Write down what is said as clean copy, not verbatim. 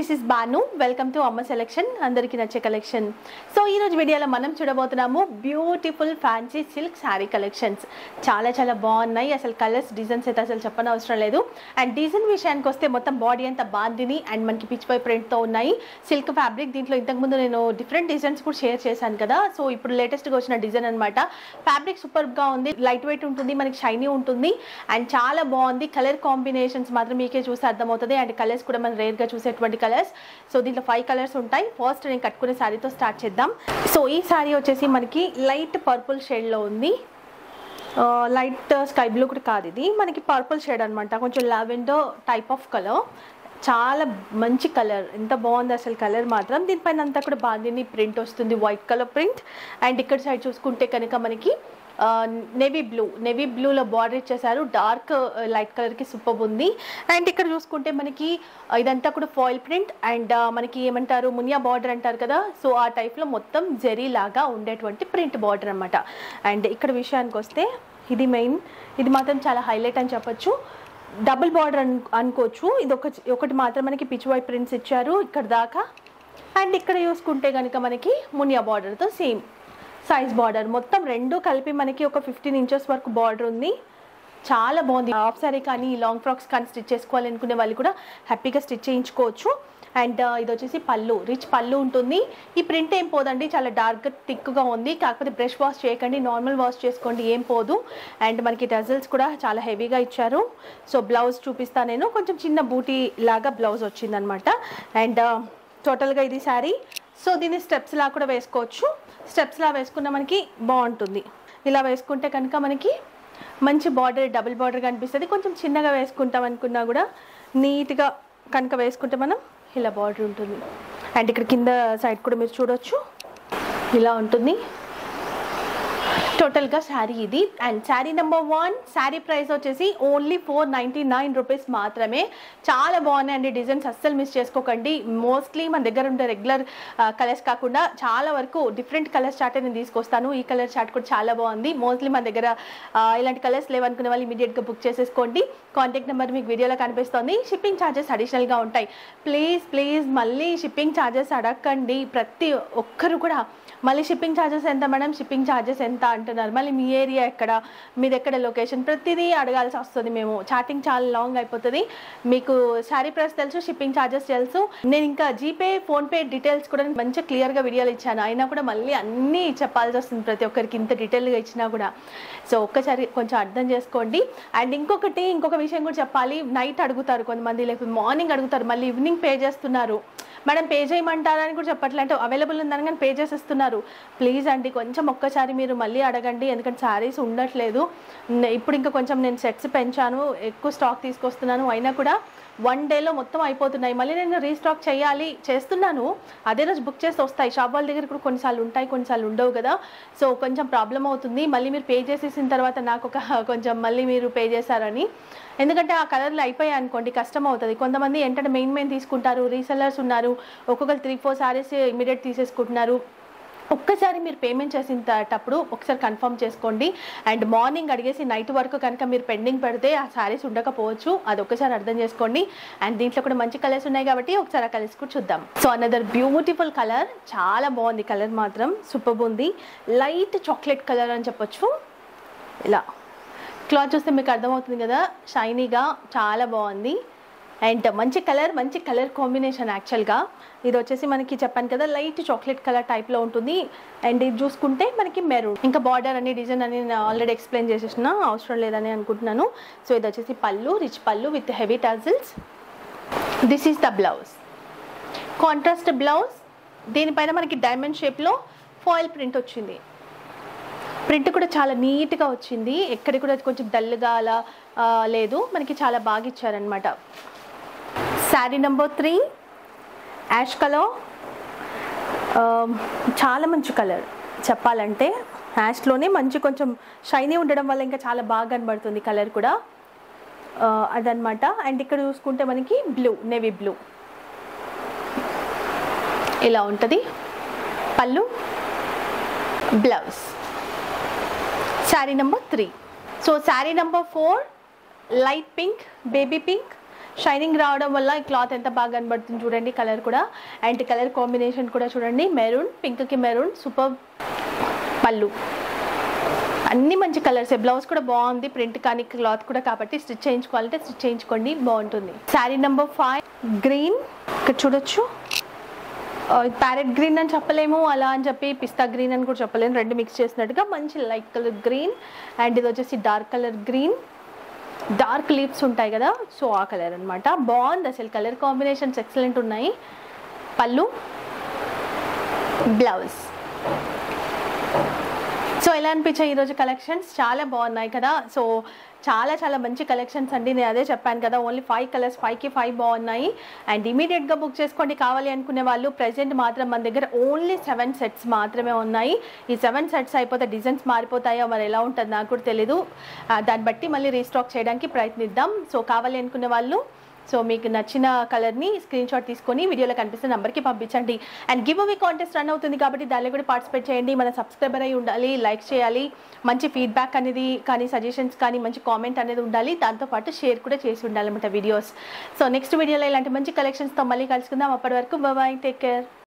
This is Banu. Welcome to Amma selection, అందరికీ నచ్చే collection. So ఈరోజు వీడియోలో మనం చూడబోతున్నాము beautiful fancy silk sari collections. చాలా చాలా బాగున్నాయి. అసలు కలర్స్ డిజైన్స్ అయితే అసలు చెప్పనవసరం లేదు. అండ్ డిజైన్ విషయానికి వస్తే మొత్తం బాడీ అంతా బాందిని అండ్ మనకి పిచ్ పై ప్రింట్తో ఉన్నాయి. Silk fabric. దీంట్లో ఇంతకుముందు నేను డిఫరెంట్ డిజైన్స్ కూడా షేర్ చేశాను కదా. సో ఇప్పుడు లేటెస్ట్గా వచ్చిన డిజైన్ అనమాట. ఫ్యాబ్రిక్ సూపర్గా ఉంది, లైట్ వెయిట్ ఉంటుంది, మనకి షైనీ ఉంటుంది అండ్ చాలా బాగుంది. కలర్ కాంబినేషన్స్ మాత్రం మీకే చూస్తే అర్థమవుతుంది. అండ్ కలర్స్ కూడా మనం రేర్గా చూసేటువంటి కలర్స్. సో దీంట్లో 5 కలర్స్ ఉంటాయి. ఫస్ట్ నేను కట్టుకునే శారీతో స్టార్ట్ చేద్దాం. సో ఈ శారీ వచ్చేసి మనకి లైట్ పర్పుల్ షేడ్లో ఉంది. లైట్ స్కై బ్లూ కూడా కాదు, ఇది మనకి పర్పుల్ షేడ్ అనమాట. కొంచెం లావెండర్ టైప్ ఆఫ్ కలర్. చాలా మంచి కలర్, ఎంత బాగుంది అసలు కలర్ మాత్రం. దీనిపైన అంతా కూడా బాందిని ప్రింట్ వస్తుంది, వైట్ కలర్ ప్రింట్. అండ్ ఇక్కడ సైడ్ చూసుకుంటే కనుక మనకి నేవీ బ్లూలో బార్డర్ ఇచ్చేసారు. డార్క్ లైట్ కలర్కి సూపర్ ఉంది. అండ్ ఇక్కడ చూసుకుంటే మనకి ఇదంతా కూడా ఫాయిల్ ప్రింట్ అండ్ మనకి ఏమంటారు మునియా బార్డర్ అంటారు కదా. సో ఆ టైప్లో మొత్తం జెరీ లాగా ఉండేటువంటి ప్రింట్ బార్డర్ అనమాట. అండ్ ఇక్కడ విషయానికి వస్తే ఇది మెయిన్, ఇది మాత్రం చాలా హైలైట్ అని చెప్పొచ్చు. డబుల్ బార్డర్ అనుకోవచ్చు. ఇది ఒకటి మాత్రం మనకి పిచ్ వై ప్రింట్స్ ఇచ్చారు ఇక్కడ దాకా. అండ్ ఇక్కడ చూసుకుంటే కనుక మనకి మునియా బార్డర్తో సేమ్ సైజ్ బార్డర్. మొత్తం రెండు కలిపి మనకి ఒక 15 ఇంచెస్ వరకు బార్డర్ ఉంది. చాలా బాగుంది. హాఫ్ సారీ కానీ లాంగ్ ఫ్రాక్స్ కానీ స్టిచ్ చేసుకోవాలనుకునే వాళ్ళు కూడా హ్యాపీగా స్టిచ్ చేయించుకోవచ్చు. అండ్ ఇది వచ్చేసి పళ్ళు, రిచ్ పళ్ళు ఉంటుంది. ఈ ప్రింట్ ఏం పోదండి, చాలా డార్క్ థిక్గా ఉంది. కాకపోతే బ్రష్ వాష్ చేయకండి, నార్మల్ వాష్ చేసుకోండి, ఏం పోదు. అండ్ మనకి టజల్స్ కూడా చాలా హెవీగా ఇచ్చారు. సో బ్లౌజ్ చూపిస్తాను నేను. కొంచెం చిన్న బూటీ లాగా బ్లౌజ్ వచ్చిందనమాట. అండ్ టోటల్గా ఇది శారీ. సో దీన్ని స్టెప్స్లా కూడా వేసుకోవచ్చు. స్టెప్స్లా వేసుకున్న మనకి బాగుంటుంది. ఇలా వేసుకుంటే కనుక మనకి మంచి బార్డర్, డబుల్ బార్డర్ కనిపిస్తుంది. కొంచెం చిన్నగా వేసుకుంటాం అనుకున్నా కూడా నీట్గా కనుక వేసుకుంటే మనం ఇలా బార్డర్ ఉంటుంది. అండ్ ఇక్కడ కింద సైడ్ కూడా మీరు చూడొచ్చు, ఇలా ఉంటుంది టోటల్గా శారీ ఇది. And sari number 1, sari price వచ్చేసి ఓన్లీ 499 రూపీస్ మాత్రమే. చాలా బాగున్నాయండి డిజైన్స్, అస్సలు మిస్ చేసుకోకండి. మోస్ట్లీ మన దగ్గర ఉండే రెగ్యులర్ కలర్స్ కాకుండా చాలా వరకు డిఫరెంట్ కలర్స్ చార్ట్ నేను తీసుకొస్తాను. ఈ కలర్ చార్ట్ కూడా చాలా బాగుంది. మోస్ట్లీ మన దగ్గర ఇలాంటి కలర్స్ లేవనుకునే వాళ్ళు ఇమీడియట్గా బుక్ చేసేసుకోండి. కాంటాక్ట్ నెంబర్ మీకు వీడియోలో కనిపిస్తుంది. షిప్పింగ్ ఛార్జెస్ అడిషనల్గా ఉంటాయి. ప్లీజ్ మళ్ళీ షిప్పింగ్ ఛార్జెస్ అడగండి. ప్రతి ఒక్కరు కూడా మళ్ళీ షిప్పింగ్ ఛార్జెస్ ఎంత మేడం, షిప్పింగ్ ఛార్జెస్ ఎంత అంటున్నారు. మళ్ళీ మీ ఏరియా ఎక్కడ, మీది ఎక్కడ లొకేషన్, ప్రతిదీ అడగాల్సి వస్తుంది. మేము చాటింగ్ చాలా లాంగ్ అయిపోతుంది. మీకు శారీ ప్రైస్ తెలుసు, షిప్పింగ్ ఛార్జెస్ తెలుసు. నేను ఇంకా జీపే, ఫోన్పే డీటెయిల్స్ కూడా మంచిగా క్లియర్గా వీడియోలు ఇచ్చాను. అయినా కూడా మళ్ళీ అన్నీ చెప్పాల్సి వస్తుంది ప్రతి ఒక్కరికి, ఇంత డీటెయిల్గా ఇచ్చినా కూడా. సో ఒక్కసారి కొంచెం అర్థం చేసుకోండి. అండ్ ఇంకొక విషయం కూడా చెప్పాలి. నైట్ అడుగుతారు కొంతమంది, లేకపోతే మార్నింగ్ అడుగుతారు, మళ్ళీ ఈవినింగ్ పే చేస్తున్నారు. మేడం పే చేయమంటారని కూడా చెప్పట్లే, అంటే అవైలబుల్ ఉందని కానీ పే చేసేస్తున్నారు. ప్లీజ్ అండి కొంచెం ఒక్కసారి మీరు మళ్ళీ అడగండి. ఎందుకంటే శారీస్ ఉండట్లేదు. ఇప్పుడు ఇంకా కొంచెం నేను సెట్స్ పెంచాను, ఎక్కువ స్టాక్ తీసుకొస్తున్నాను. అయినా కూడా 1 డేలో మొత్తం అయిపోతున్నాయి. మళ్ళీ నేను రీస్టాక్ చేస్తున్నాను. అదే రోజు బుక్ చేసి వస్తాయి. షాప్ వాళ్ళ దగ్గర కూడా కొన్నిసార్లు ఉంటాయి, కొన్నిసార్లు ఉండవు కదా. సో కొంచెం ప్రాబ్లం అవుతుంది. మళ్ళీ మీరు పే చేసేసిన తర్వాత నాకు కొంచెం మళ్ళీ మీరు పే చేశారని, ఎందుకంటే ఆ కలర్లు అయిపోయాయి అనుకోండి కష్టం అవుతుంది. కొంతమంది ఏంటంటే మెయిన్ తీసుకుంటారు, రీసెల్లర్స్ ఉన్నారు, ఒక్కొక్కరు 3-4 శారీస్ ఇమీడియట్ తీసేసుకుంటున్నారు. ఒక్కసారి మీరు పేమెంట్ చేసేటప్పుడు ఒకసారి కన్ఫర్మ్ చేసుకోండి. అండ్ మార్నింగ్ అడిగేసి నైట్ వరకు కనుక మీరు పెండింగ్ పెడితే ఆ శారీస్ ఉండకపోవచ్చు, అది ఒక్కసారి అర్థం చేసుకోండి. అండ్ దీంట్లో కూడా మంచి కలర్స్ ఉన్నాయి కాబట్టి ఒకసారి ఆ కలర్స్ కూడా చూద్దాం. సో అనదర్ బ్యూటిఫుల్ కలర్, చాలా బాగుంది కలర్ మాత్రం, సూపర్ ఉంది. లైట్ చాక్లెట్ కలర్ అని చెప్పొచ్చు. ఇలా క్లాత్ చూస్తే మీకు అర్థమవుతుంది కదా, షైనీగా చాలా బాగుంది. అండ్ మంచి కలర్ కాంబినేషన్. యాక్చువల్గా ఇది వచ్చేసి మనకి చెప్పాను కదా లైట్ చాక్లెట్ కలర్ టైప్లో ఉంటుంది. అండ్ ఇది చూసుకుంటే మనకి మెరూన్, ఇంకా బార్డర్ అని డిజైన్ అని నేను ఆల్రెడీ ఎక్స్ప్లెయిన్ చేసేసిన, అవసరం లేదని అనుకుంటున్నాను. సో ఇది వచ్చేసి పళ్ళు, రిచ్ పళ్ళు with heavy tassels. This is the blouse, contrast blouse. దీనిపైన మనకి డైమండ్ షేప్లో ఫాయిల్ ప్రింట్ వచ్చింది. ప్రింట్ కూడా చాలా నీట్గా వచ్చింది, ఎక్కడికి కూడా కొంచెం డల్గా అలా లేదు, మనకి చాలా బాగా ఇచ్చారనమాట. Sari number 3, ash colour. చాలా మంచి కలర్ చెప్పాలంటే. యాష్లోనే మంచి కొంచెం షైనీ ఉండడం వల్ల ఇంకా చాలా బాగా కనబడుతుంది కలర్ కూడా, అదనమాట. అండ్ ఇక్కడ చూసుకుంటే మనకి బ్లూ, నేవీ బ్లూ ఇలా ఉంటుంది. పళ్ళు, blouse. Sari number 3. So sari number 4, light pink, baby pink shining రావడం వల్ల ఈ క్లాత్ ఎంత బాగా కనబడుతుంది చూడండి. కలర్ కూడా అండ్ కలర్ కాంబినేషన్ కూడా చూడండి, మెరూన్, పింక్కి మెరూన్, సూపర్. పళ్ళు అన్ని మంచి కలర్స్. బ్లౌజ్ కూడా బాగుంది, ప్రింట్ కానీ క్లాత్ కూడా, కాబట్టి స్టిచ్ చేయించుకోవాలంటే స్టిచ్ చేయించుకోండి, బాగుంటుంది. Sari number 5 green. ఇక్కడ చూడొచ్చు, ప్యారెట్ గ్రీన్ అని చెప్పలేము, అలా అని చెప్పి పిస్తా గ్రీన్ అని కూడా చెప్పలేము, రెండు మిక్స్ చేసినట్టుగా మంచి లైట్ కలర్ గ్రీన్. అండ్ ఇది వచ్చేసి dark colour green, dark leaves ఉంటాయి కదా, సో ఆ కలర్ అనమాట. బాగుంది అసలు, కలర్ కాంబినేషన్స్ ఎక్సలెంట్ ఉన్నాయి. పళ్ళు, బ్లౌజ్. సో ఎలా అనిపించాయి ఈరోజు కలెక్షన్స్? చాలా బాగున్నాయి కదా. సో చాలా చాలా మంచి కలెక్షన్స్ అండి, నేను అదే చెప్పాను కదా, ఓన్లీ 5 కలర్స్, 5కి 5 బాగున్నాయి. అండ్ ఇమీడియట్గా బుక్ చేసుకోండి కావాలి అనుకునే వాళ్ళు. ప్రెజెంట్ మాత్రం మన దగ్గర ఓన్లీ 7 సెట్స్ మాత్రమే ఉన్నాయి. ఈ 7 సెట్స్ అయిపోతే డిజైన్స్ మారిపోతాయో మరి ఎలా ఉంటుంది నాకు కూడా తెలీదు, దాన్ని బట్టి మళ్ళీ రీస్టాక్ చేయడానికి ప్రయత్నిద్దాం. సో కావాలి అనుకునే వాళ్ళు సో మీకు నచ్చిన కలర్ని స్క్రీన్ షాట్ తీసుకొని వీడియోలో కనిపిస్తున్న నెంబర్కి పంపించండి. And giveaway contest run అవుతుంది కాబట్టి దానిలో కూడా పార్టిసిపేట్ చేయండి. మన సబ్స్క్రైబర్ అయి ఉండాలి, లైక్ చేయాలి, మంచి ఫీడ్బ్యాక్ అనేది కానీ సజెషన్స్ కానీ మంచి కామెంట్ అనేది ఉండాలి, దాంతోపాటు షేర్ కూడా చేసి ఉండాలన్నమాట వీడియోస్. సో నెక్స్ట్ వీడియోలో ఇలాంటి మంచి కలెక్షన్స్తో మళ్ళీ కలుసుకుందాం. అప్పటి వరకు బాయ్, టేక్ కేర్.